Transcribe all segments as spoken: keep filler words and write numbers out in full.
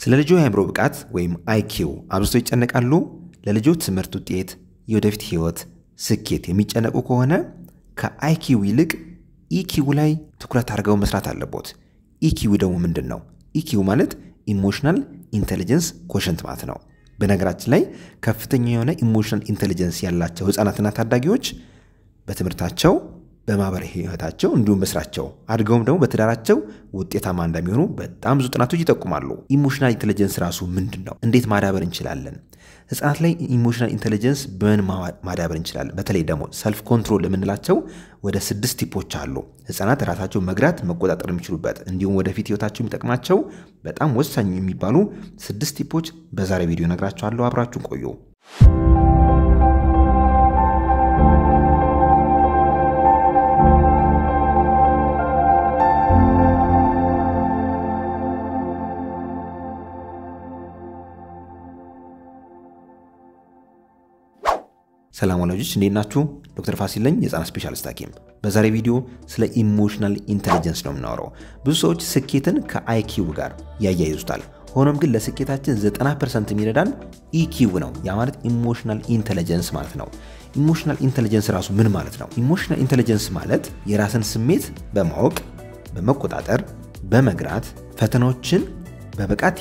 ስለ ልጆ የአእምሮ ብቃት ወይም አይ ኪው አብዝቶ ይጨነቃሉ? ለልጆ ትምህርት ውጤት፣ የወደፊት ህይወት፣ ስኬት የሚጨነቁ ከሆነ ከአይ ኪው ይልቅ ኢ ኪው ላይ ትኩረት አድርገው መስራት አለቦት። ኢ ኪው ደግሞ ምንድነው? ኢ ኪው ማለት ኢሞሽናል ኢንተለጀንስ ኮሸንት ማለት ነው። በነገራችን ላይ ከፍተኛ የሆነ ኢሞሽናል ኢንተለጀንስ ያላቸው ህፃናትና ታዳጊዎች በትምህርታቸው በማህበራዊ ህይወታቸው እንዲሁም በስራቸው አድገውም ደግሞ በትዳራቸው ውጤታማ እንደሚሆኑ በጣም ብዙ ጥናቶች ይጠቁማሉ። ኢሞሽናል ኢንተለጀንስ ራሱ ምንድነው? እንዴት ማዳበር እንችላለን? ህፃናት ላይ ኢሞሽናል ኢንተለጀንስ በምን ማዳበር እንችላለን? በተለይ ደግሞ ሰልፍ ኮንትሮል የምንላቸው ወደ ስድስት ቲፖች አሉ። ህፃናት ራሳቸው መግራት መቆጣጠር የሚችሉበት እንዲሁም ወደፊት ህይወታቸው የሚጠቅማቸው በጣም ወሳኝ የሚባሉ ስድስት ቲፖች በዛሬ ቪዲዮ ነግራችኋለሁ። አብራችሁን ቆዩ። ሰላም ወላጆች እንዴት ናችሁ? ዶክተር ፋሲል ነኝ የህፃናት ስፔሻሊስት ሐኪም። በዛሬ ቪዲዮ ስለ ኢሞሽናል ኢንተለጀንስ ነው የምናወራው። ብዙ ሰዎች ስኬትን ከአይ ኪው ጋር ያያይዙታል። ሆኖም ግን ለስኬታችን ዘጠና ፐርሰንት የሚረዳን ኢ ኪው ነው። ያ ማለት ኢሞሽናል ኢንተለጀንስ ማለት ነው። ኢሞሽናል ኢንተለጀንስ ራሱ ምን ማለት ነው? ኢሞሽናል ኢንተለጀንስ ማለት የራስን ስሜት በማወቅ በመቆጣጠር በመግራት ፈተናዎችን በብቃት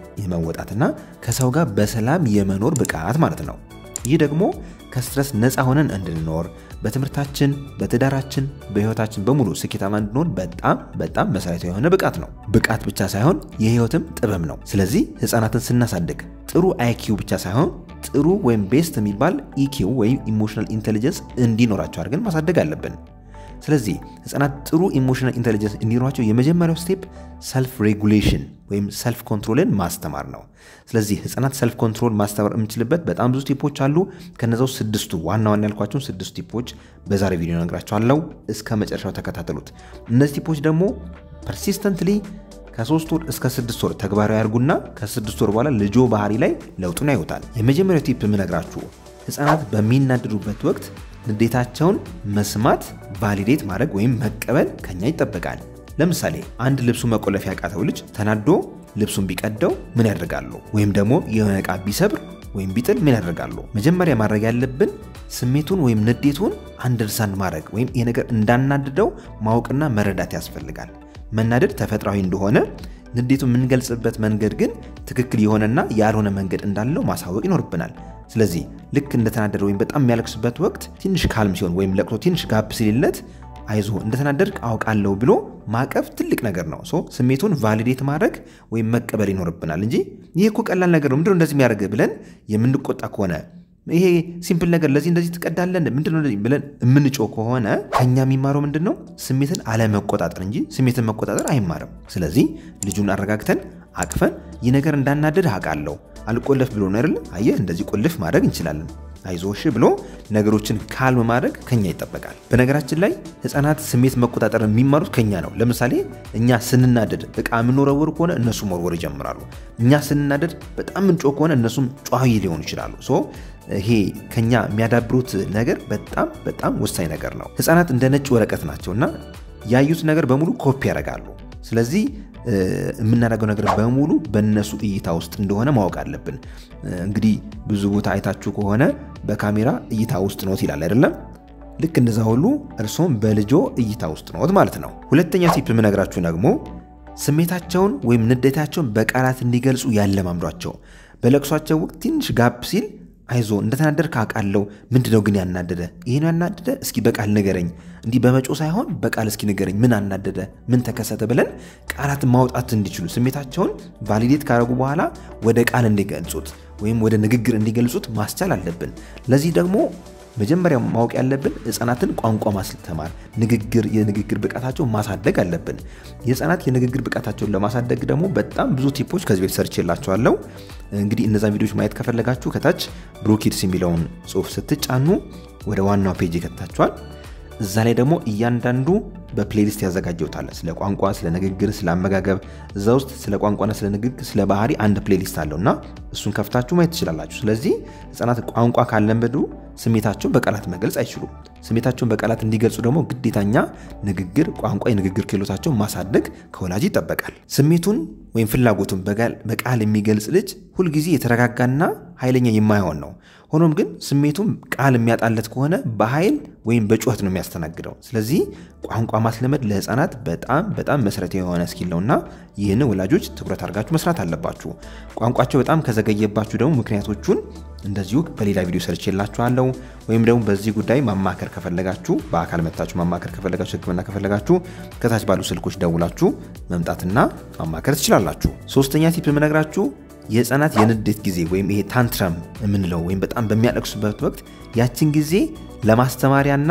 የመወጣትና ከሰው ጋር በሰላም የመኖር ብቃት ማለት ነው። ይህ ደግሞ ከስትረስ ነፃ ሆነን እንድንኖር በትምህርታችን በትዳራችን በህይወታችን በሙሉ ስኬታማ እንድንሆን በጣም በጣም መሰረታዊ የሆነ ብቃት ነው። ብቃት ብቻ ሳይሆን የህይወትም ጥበብ ነው። ስለዚህ ህፃናትን ስናሳድግ ጥሩ አይ ኪው ብቻ ሳይሆን ጥሩ ወይም ቤስት የሚባል ኢ ኪው ወይም ኢሞሽናል ኢንተለጀንስ እንዲኖራቸው አድርገን ማሳደግ አለብን። ስለዚህ ህፃናት ጥሩ ኢሞሽናል ኢንተለጀንስ እንዲኖራቸው የመጀመሪያው ስቴፕ ሰልፍ ሬጉሌሽን ወይም ሰልፍ ኮንትሮልን ማስተማር ነው። ስለዚህ ህፃናት ሰልፍ ኮንትሮል ማስተማር የምንችልበት በጣም ብዙ ቲፖች አሉ። ከነዛው ስድስቱ ዋና ዋና ያልኳቸው ስድስቱ ቲፖች በዛሬ ቪዲዮ ነግራችኋለሁ። እስከ መጨረሻው ተከታተሉት። እነዚህ ቲፖች ደግሞ ፐርሲስተንትሊ ከሶስት ወር እስከ ስድስት ወር ተግባራዊ ያርጉና ከስድስት ወር በኋላ ልጆ ባህሪ ላይ ለውጡን ያዩታል። የመጀመሪያው ቲፕ የምነግራችሁ ህፃናት በሚናደዱበት ወቅት ንዴታቸውን መስማት ቫሊዴት ማድረግ ወይም መቀበል ከኛ ይጠበቃል። ለምሳሌ አንድ ልብሱ መቆለፍ ያቃተው ልጅ ተናዶ ልብሱን ቢቀደው ምን ያደርጋሉ? ወይም ደግሞ የሆነ ዕቃ ቢሰብር ወይም ቢጥል ምን ያደርጋሉ? መጀመሪያ ማድረግ ያለብን ስሜቱን ወይም ንዴቱን አንደርስታንድ ማድረግ ወይም ይሄ ነገር እንዳናደደው ማወቅና መረዳት ያስፈልጋል። መናደድ ተፈጥሯዊ እንደሆነ ንዴቱን የምንገልጽበት መንገድ ግን ትክክል የሆነና ያልሆነ መንገድ እንዳለው ማሳወቅ ይኖርብናል። ስለዚህ ልክ እንደተናደደ ወይም በጣም የሚያለቅስበት ወቅት ትንሽ ካልም ሲሆን ወይም ለቅሶ ትንሽ ጋፕ ሲልለት አይዞ እንደተናደድክ አውቃለሁ ብሎ ማቀፍ ትልቅ ነገር ነው። ሶ ስሜቱን ቫሊዴት ማድረግ ወይም መቀበል ይኖርብናል እንጂ ይሄ እኮ ቀላል ነገር ነው ምንድነው እንደዚህ የሚያደርግ ብለን የምንቆጣ ከሆነ ይሄ ሲምፕል ነገር ለዚህ እንደዚህ ትቀዳለን ምንድነው ብለን የምንጮህ ከሆነ ከኛ የሚማረው ምንድነው? ስሜትን አለመቆጣጠር እንጂ ስሜትን መቆጣጠር አይማርም። ስለዚህ ልጁን አረጋግተን አቅፈን ይህ ነገር እንዳናደድ አውቃለሁ አልቆለፍ ብሎ ነው አይደል? አየህ እንደዚህ ቆልፍ ማድረግ እንችላለን አይዞሽ ብሎ ነገሮችን ካልም ማድረግ ከኛ ይጠበቃል። በነገራችን ላይ ህፃናት ስሜት መቆጣጠር የሚማሩት ከኛ ነው። ለምሳሌ እኛ ስንናደድ ዕቃ ምንወረወር ከሆነ እነሱ መወርወር ይጀምራሉ። እኛ ስንናደድ በጣም ምንጮህ ከሆነ እነሱም ጫዋይ ሊሆኑ ይችላሉ። ሶ ይሄ ከኛ የሚያዳብሩት ነገር በጣም በጣም ወሳኝ ነገር ነው። ህፃናት እንደ ነጭ ወረቀት ናቸውና ያዩት ነገር በሙሉ ኮፒ ያደርጋሉ። ስለዚህ የምናደርገው ነገር በሙሉ በእነሱ እይታ ውስጥ እንደሆነ ማወቅ አለብን። እንግዲህ ብዙ ቦታ አይታችሁ ከሆነ በካሜራ እይታ ውስጥ ነው ይላል አይደለም? ልክ እንደዛ ሁሉ እርሶም በልጆ እይታ ውስጥ ነው ማለት ነው። ሁለተኛ ቲፕ የምነግራችሁ ደግሞ ስሜታቸውን ወይም ንዴታቸውን በቃላት እንዲገልጹ ያለማምዷቸው። በለቅሷቸው ወቅት ትንሽ ጋፕ ሲል አይዞ እንደተናደድክ አውቃለሁ ምንድነው ግን ያናደደ? ይሄን ያናደደ እስኪ በቃል ንገረኝ። እንዲህ በመጮ ሳይሆን በቃል እስኪ ንገረኝ ምን አናደደ? ምን ተከሰተ? ብለን ቃላት ማውጣት እንዲችሉ ስሜታቸውን ቫሊዴት ካደረጉ በኋላ ወደ ቃል እንዲገልጹት ወይም ወደ ንግግር እንዲገልጹት ማስቻል አለብን። ለዚህ ደግሞ መጀመሪያ ማወቅ ያለብን ህፃናትን ቋንቋ ማስተማር ንግግር የንግግር ብቃታቸው ማሳደግ አለብን። የህፃናት የንግግር ብቃታቸውን ለማሳደግ ደግሞ በጣም ብዙ ቲፖች ከዚህ ቤት ሰርችላችኋለሁ። እንግዲህ እነዛን ቪዲዮዎች ማየት ከፈለጋችሁ ከታች ብሮኪድስ የሚለውን ጽሁፍ ስትጫኑ ወደ ዋናው ፔጅ ይከታችኋል። እዛ ላይ ደግሞ እያንዳንዱ በፕሌሊስት ያዘጋጀውታል። ስለ ቋንቋ፣ ስለ ንግግር፣ ስለ አመጋገብ እዛ ውስጥ ስለ ቋንቋና ስለ ንግግር፣ ስለ ባህሪ አንድ ፕሌሊስት አለውና እሱን ከፍታችሁ ማየት ትችላላችሁ። ስለዚህ ህፃናት ቋንቋ ካልለመዱ ስሜታቸውን በቃላት መግለጽ አይችሉም። ስሜታቸውን በቃላት እንዲገልጹ ደግሞ ግዴታኛ ንግግር ቋንቋ የንግግር ክህሎታቸውን ማሳደግ ከወላጅ ይጠበቃል። ስሜቱን ወይም ፍላጎቱን በቃል የሚገልጽ ልጅ ሁሉ ጊዜ የተረጋጋና ኃይለኛ የማይሆን ነው። ሆኖም ግን ስሜቱን ቃል የሚያጣለት ከሆነ በኃይል ወይም በጩኸት ነው የሚያስተናግደው። ስለዚህ ቋንቋ ማስለመድ ለህፃናት በጣም በጣም መሰረታዊ የሆነ ስኪል ነውና ይህን ወላጆች ትኩረት አድርጋችሁ መስራት አለባችሁ። ቋንቋቸው በጣም ከዘገየባችሁ ደግሞ ምክንያቶቹን እንደዚሁ በሌላ ቪዲዮ ሰርቼላችኋለሁ። ወይም ደግሞ በዚህ ጉዳይ ማማከር ከፈለጋችሁ በአካል መጣችሁ ማማከር ከፈለጋችሁ ህክምና ከፈለጋችሁ ከታች ባሉ ስልኮች ደውላችሁ መምጣትና ማማከር ትችላላችሁ። ሶስተኛ ቲፕ የምነግራችሁ የህፃናት የንዴት ጊዜ ወይም ይሄ ታንትረም የምንለው ወይም በጣም በሚያለቅሱበት ወቅት ያችን ጊዜ ለማስተማሪያና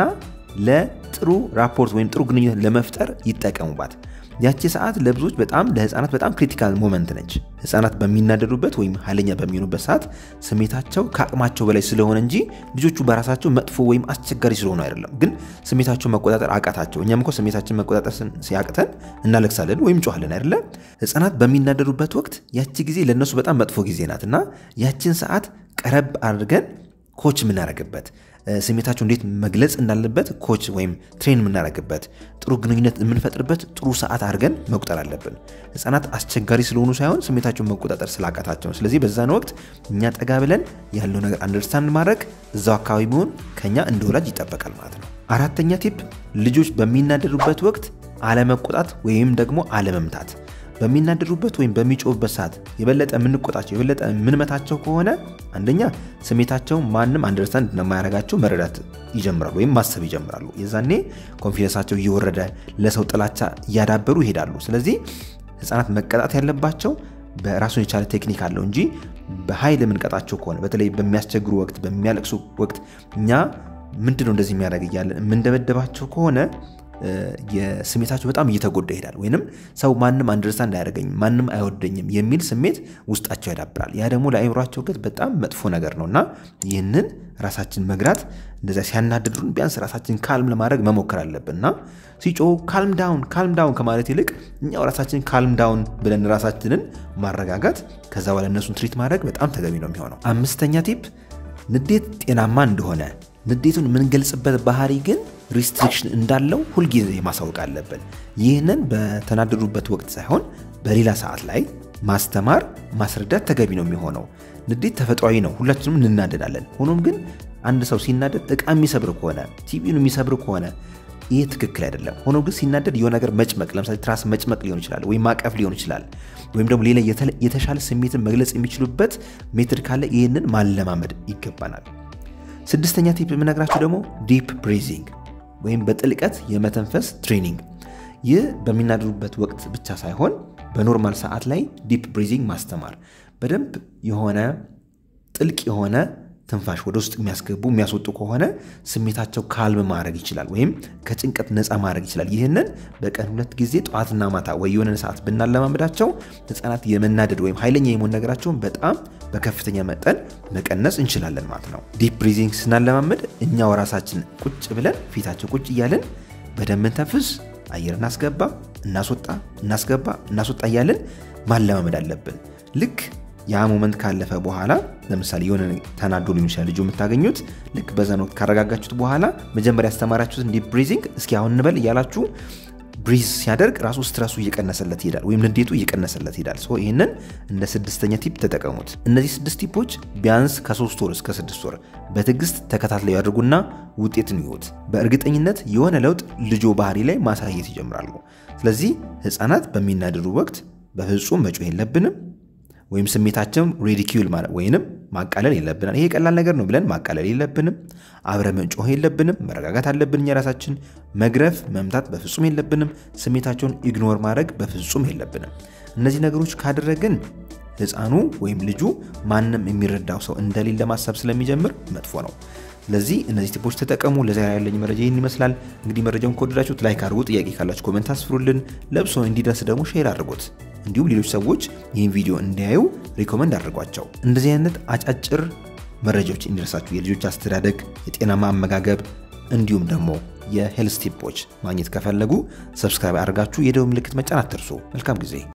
ለጥሩ ራፖርት ወይም ጥሩ ግንኙነት ለመፍጠር ይጠቀሙባት። ያቺ ሰዓት ለብዙዎች በጣም ለህፃናት በጣም ክሪቲካል ሞመንት ነች። ህፃናት በሚናደዱበት ወይም ኃይለኛ በሚሆኑበት ሰዓት ስሜታቸው ከአቅማቸው በላይ ስለሆነ እንጂ ልጆቹ በራሳቸው መጥፎ ወይም አስቸጋሪ ስለሆኑ አይደለም፣ ግን ስሜታቸውን መቆጣጠር አቃታቸው። እኛም እኮ ስሜታችን መቆጣጠር ሲያቅተን እናለቅሳለን ወይም ጮሃለን አይደለ? ህፃናት በሚናደዱበት ወቅት ያቺ ጊዜ ለነሱ በጣም መጥፎ ጊዜ ናትና ያቺን ሰዓት ቀረብ አድርገን ኮች የምናደርግበት ስሜታቸው እንዴት መግለጽ እንዳለበት ኮች ወይም ትሬን የምናደርግበት ጥሩ ግንኙነት የምንፈጥርበት ጥሩ ሰዓት አድርገን መቁጠር አለብን። ህፃናት አስቸጋሪ ስለሆኑ ሳይሆን ስሜታቸውን መቆጣጠር ስላቃታቸው። ስለዚህ በዛን ወቅት እኛ ጠጋ ብለን ያለው ነገር አንደርስታንድ ማድረግ እዛው አካባቢ መሆን ከኛ እንደ ወላጅ ይጠበቃል ማለት ነው። አራተኛ ቲፕ ልጆች በሚናደዱበት ወቅት አለመቆጣት ወይም ደግሞ አለመምታት። በሚናደዱበት ወይም በሚጮህበት ሰዓት የበለጠ የምንቆጣቸው የበለጠ የምንመታቸው ከሆነ አንደኛ ስሜታቸው ማንም አንደርስታንድ እንደማያደርጋቸው መረዳት ይጀምራሉ ወይም ማሰብ ይጀምራሉ። የዛኔ ኮንፊደንሳቸው እየወረደ ለሰው ጥላቻ እያዳበሩ ይሄዳሉ። ስለዚህ ህፃናት መቀጣት ያለባቸው በራሱን የቻለ ቴክኒክ አለው እንጂ በኃይል የምንቀጣቸው ከሆነ በተለይ በሚያስቸግሩ ወቅት በሚያለቅሱ ወቅት እኛ ምንድነው እንደዚህ የሚያደርግ እያለን የምንደበደባቸው ከሆነ የስሜታቸው በጣም እየተጎዳ ይሄዳል። ወይንም ሰው ማንም አንደርስታንድ አያደርገኝም ማንም አይወደኝም የሚል ስሜት ውስጣቸው ያዳብራል። ያ ደግሞ ለአይምሯቸው ግን በጣም መጥፎ ነገር ነውና ይህንን ራሳችን መግራት እንደዛ ሲያናድዱን ቢያንስ ራሳችን ካልም ለማድረግ መሞከር አለብንና ሲጮህ ካልም ዳውን ካልም ዳውን ከማለት ይልቅ እኛው ራሳችን ካልም ዳውን ብለን ራሳችንን ማረጋጋት ከዛ በኋላ እነሱን ትሪት ማድረግ በጣም ተገቢ ነው የሚሆነው። አምስተኛ ቲፕ ንዴት ጤናማ እንደሆነ ንዴቱን የምንገልጽበት ባህሪ ግን ሪስትሪክሽን እንዳለው ሁሉ ጊዜ ማሳወቅ አለብን። ይህንን በተናደዱበት ወቅት ሳይሆን በሌላ ሰዓት ላይ ማስተማር ማስረዳት ተገቢ ነው የሚሆነው። ንዴት ተፈጥሯዊ ነው፣ ሁላችንም እንናደዳለን። ሆኖም ግን አንድ ሰው ሲናደድ እቃ የሚሰብር ከሆነ ቲቪውን የሚሰብር ከሆነ ይሄ ትክክል አይደለም። ሆኖም ግን ሲናደድ የሆነ ነገር መጭመቅ ለምሳሌ ትራስ መጭመቅ ሊሆን ይችላል ወይም ማቀፍ ሊሆን ይችላል ወይም ደግሞ ሌላ የተሻለ ስሜትን መግለጽ የሚችሉበት ሜትድ ካለ ይህንን ማለማመድ ይገባናል። ስድስተኛ ቲፕ የምነግራችሁ ደግሞ ዲፕ ብሪዚንግ ወይም በጥልቀት የመተንፈስ ትሬኒንግ። ይህ በሚናደዱበት ወቅት ብቻ ሳይሆን በኖርማል ሰዓት ላይ ዲፕ ብሪዚንግ ማስተማር በደንብ የሆነ ጥልቅ የሆነ ትንፋሽ ወደ ውስጥ የሚያስገቡ የሚያስወጡ ከሆነ ስሜታቸው ካልም ማድረግ ይችላል ወይም ከጭንቀት ነፃ ማድረግ ይችላል። ይህንን በቀን ሁለት ጊዜ ጠዋትና ማታ ወይ የሆነ ሰዓት ብናለማመዳቸው ህፃናት የመናደድ ወይም ኃይለኛ የመሆን ነገራቸውን በጣም በከፍተኛ መጠን መቀነስ እንችላለን ማለት ነው። ዲፕ ብሪዚንግ ስናለማመድ እኛው ራሳችን ቁጭ ብለን ፊታቸው ቁጭ እያለን በደንብ እንተንፍስ፣ አየር እናስገባ እናስወጣ እናስገባ እናስወጣ እያለን ማለማመድ አለብን። ልክ ያ ሞመንት ካለፈ በኋላ ለምሳሌ የሆነ ተናዶ ሊሆን ይችላል ልጁ የምታገኙት ልክ በዛን ወቅት ካረጋጋችሁት በኋላ መጀመሪያ ያስተማራችሁት ዲፕ ብሪዚንግ እስኪ አሁን እንበል እያላችሁ ብሪዝ ሲያደርግ ራሱ ስትረሱ እየቀነሰለት ይሄዳል ወይም ንዴቱ እየቀነሰለት ይሄዳል። ሶ ይሄንን እንደ ስድስተኛ ቲፕ ተጠቀሙት። እነዚህ ስድስት ቲፖች ቢያንስ ከሶስት ወር እስከ ስድስት ወር በትዕግስት ተከታትለው ያድርጉና ውጤትን ይዩት። በእርግጠኝነት የሆነ ለውጥ ልጆ ባህሪ ላይ ማሳየት ይጀምራሉ። ስለዚህ ህፃናት በሚናደዱ ወቅት በፍጹም መጮህ የለብንም ወይም ስሜታቸውን ሪዲኪዩል ማለት ወይንም ማቃለል የለብንም። ይሄ ቀላል ነገር ነው ብለን ማቃለል የለብንም። አብረን መጮህ የለብንም። መረጋጋት አለብን። የራሳችን መግረፍ መምታት በፍጹም የለብንም። ስሜታቸውን ኢግኖር ማድረግ በፍጹም የለብንም። እነዚህ ነገሮች ካደረግን ህፃኑ ወይም ልጁ ማንም የሚረዳው ሰው እንደሌለ ማሰብ ስለሚጀምር መጥፎ ነው። ስለዚህ እነዚህ ቲፖች ተጠቀሙ። ለዛሬ ያለኝ መረጃ ይህን ይመስላል። እንግዲህ መረጃውን ከወደዳችሁት ላይክ አድርጉ፣ ጥያቄ ካላችሁ ኮሜንት አስፍሩልን፣ ለብሶ እንዲደርስ ደግሞ ሼር አድርጉት። እንዲሁም ሌሎች ሰዎች ይህን ቪዲዮ እንዲያዩ ሪኮመንድ አድርጓቸው። እንደዚህ አይነት አጫጭር መረጃዎች እንዲደርሳችሁ የልጆች አስተዳደግ፣ የጤናማ አመጋገብ እንዲሁም ደግሞ የሄልዝ ቲፖች ማግኘት ከፈለጉ ሰብስክራይብ አድርጋችሁ የደወል ምልክት መጫን አትርሱ። መልካም ጊዜ።